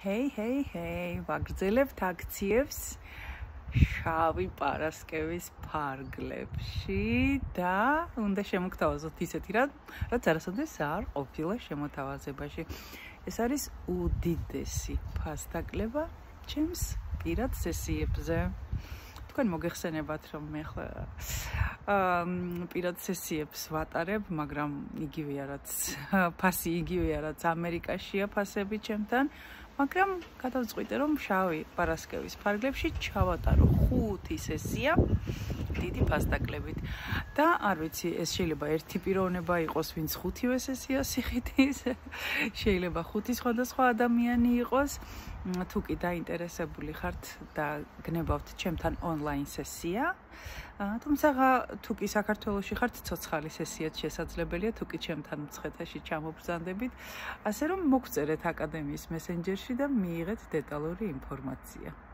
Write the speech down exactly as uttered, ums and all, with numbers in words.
Hey, hey, hey, ვაგრძელებთ აქციებს შავი პარასკევის ფარგლებში და უნდა შემოგთავაზოთ ისეთი რამ, რაც არასოდეს არ ყოფილა შემოთავაზებაში. ეს არის უდიდესი ფასდაკლება ჩემს პირად სესიებზე. თქვენ მოგეხსენებათ, რომ მე ხლა პირად სესიებს ვატარებ, მაგრამ იგივეა, რაც ფასი იგივეა, რაც ამერიკაშია ფასები ჩემთან. მაგრამ გადავწყვიტე, რომ შავი პარასკევის ფარგლებში ჩავატარო ხუთი სესია დიდი ფასდაკლებით. და არ ვიცი, ეს შეიძლება ერთი პიროვნება იყოს, ვინც ხუთივე სესიას იხდის, შეიძლება ხუთი სხვადასხვა ადამიანი იყოს. თუ კი დაინტერესებული ხართ და გნებავთ ჩემთან ონლაინ სესია, თუმცა თუ კი საქართველოში ხართ, ცოცხალი სესიაც შესაძლებელია, თუ კი ჩემთან მცხეთაში ჩამობრძანდებით, ასე რომ მოგწერეთ აკადემიის მესენჯერში და მიიღეთ დეტალური ინფორმაცია.